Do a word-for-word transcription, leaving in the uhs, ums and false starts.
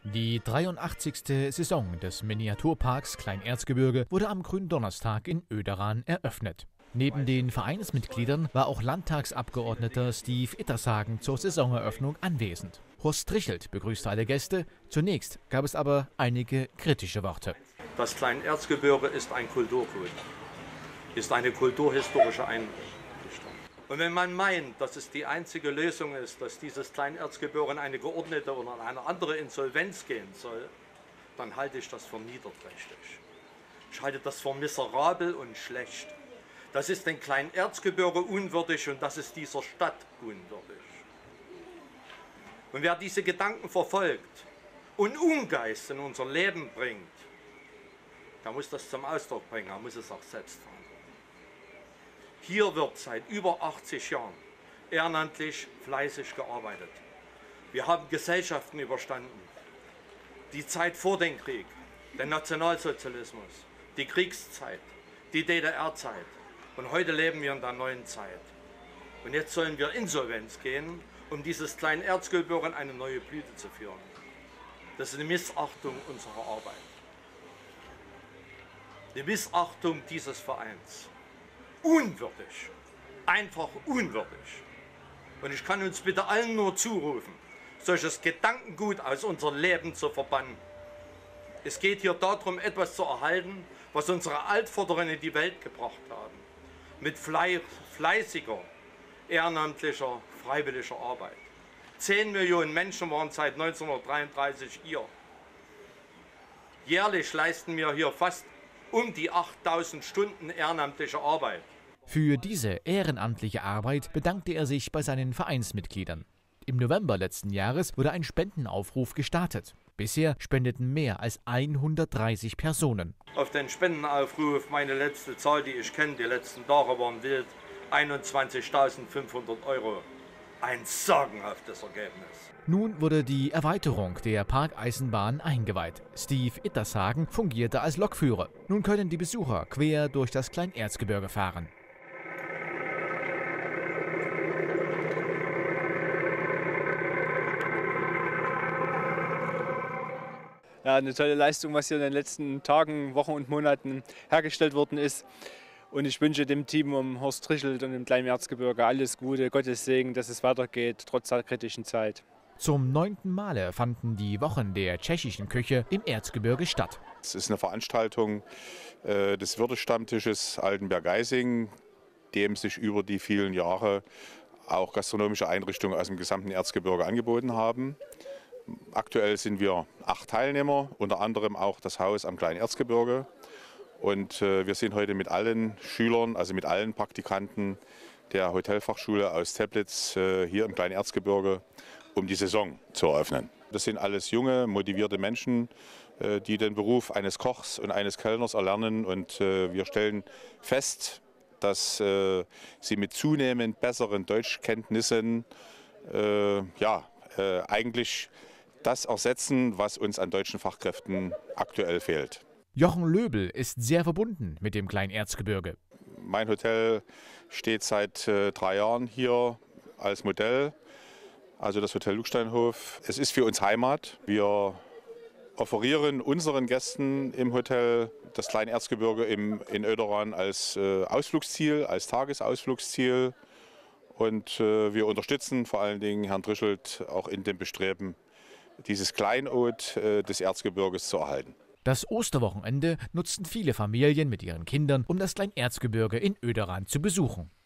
Die dreiundachtzigste Saison des Miniaturparks Kleinerzgebirge wurde am Gründonnerstag in Oederan eröffnet. Neben den Vereinsmitgliedern war auch Landtagsabgeordneter Steve Ittersagen zur Saisoneröffnung anwesend. Horst Trichelt begrüßte alle Gäste. Zunächst gab es aber einige kritische Worte. Das Kleinerzgebirge ist ein Kulturgut, ist eine kulturhistorische Einrichtung. Und wenn man meint, dass es die einzige Lösung ist, dass dieses Kleinerzgebirge in eine geordnete oder in eine andere Insolvenz gehen soll, dann halte ich das für niederträchtig. Ich halte das für miserabel und schlecht. Das ist dem Kleinerzgebirge unwürdig und das ist dieser Stadt unwürdig. Und wer diese Gedanken verfolgt und Ungeist in unser Leben bringt, der muss das zum Ausdruck bringen, er muss es auch selbst verantworten. Hier wird seit über achtzig Jahren ehrenamtlich fleißig gearbeitet. Wir haben Gesellschaften überstanden. Die Zeit vor dem Krieg, den Nationalsozialismus, die Kriegszeit, die D D R-Zeit. Und heute leben wir in der neuen Zeit. Und jetzt sollen wir Insolvenz gehen, um dieses Kleinerzgebirge in eine neue Blüte zu führen. Das ist eine Missachtung unserer Arbeit. Eine Missachtung dieses Vereins. Unwürdig. Einfach unwürdig. Und ich kann uns bitte allen nur zurufen, solches Gedankengut aus unserem Leben zu verbannen. Es geht hier darum, etwas zu erhalten, was unsere Altvorderen in die Welt gebracht haben. Mit fleißiger, ehrenamtlicher, freiwilliger Arbeit. Zehn Millionen Menschen waren seit neunzehnhundertdreiunddreißig hier. Jährlich leisten wir hier fast um die achttausend Stunden ehrenamtliche Arbeit. Für diese ehrenamtliche Arbeit bedankte er sich bei seinen Vereinsmitgliedern. Im November letzten Jahres wurde ein Spendenaufruf gestartet. Bisher spendeten mehr als hundertdreißig Personen. Auf den Spendenaufruf, meine letzte Zahl, die ich kenne, die letzten Tage waren wild, einundzwanzigtausendfünfhundert Euro. Ein sagenhaftes Ergebnis. Nun wurde die Erweiterung der Parkeisenbahn eingeweiht. Steve Ittersagen fungierte als Lokführer. Nun können die Besucher quer durch das Kleinerzgebirge fahren. Ja, eine tolle Leistung, was hier in den letzten Tagen, Wochen und Monaten hergestellt worden ist. Und ich wünsche dem Team um Horst Trichelt und dem Kleinerzgebirge alles Gute, Gottes Segen, dass es weitergeht, trotz der kritischen Zeit. Zum neunten Male fanden die Wochen der tschechischen Küche im Erzgebirge statt. Es ist eine Veranstaltung äh, des Wirtestammtisches Altenberg-Geising, dem sich über die vielen Jahre auch gastronomische Einrichtungen aus dem gesamten Erzgebirge angeboten haben. Aktuell sind wir acht Teilnehmer, unter anderem auch das Haus am Kleinerzgebirge. Und äh, wir sind heute mit allen Schülern, also mit allen Praktikanten der Hotelfachschule aus Teplitz äh, hier im Kleinerzgebirge, um die Saison zu eröffnen. Das sind alles junge, motivierte Menschen, äh, die den Beruf eines Kochs und eines Kellners erlernen. Und äh, wir stellen fest, dass äh, sie mit zunehmend besseren Deutschkenntnissen äh, ja, äh, eigentlich das ersetzen, was uns an deutschen Fachkräften aktuell fehlt. Jochen Löbel ist sehr verbunden mit dem Kleinerzgebirge. Mein Hotel steht seit äh, drei Jahren hier als Modell, also das Hotel Lucksteinhof. Es ist für uns Heimat. Wir offerieren unseren Gästen im Hotel das Kleinerzgebirge im, in Oederan als äh, Ausflugsziel, als Tagesausflugsziel. Und äh, wir unterstützen vor allen Dingen Herrn Trichelt auch in dem Bestreben, dieses Kleinod äh, des Erzgebirges zu erhalten. Das Osterwochenende nutzten viele Familien mit ihren Kindern, um das Kleinerzgebirge in Oederan zu besuchen.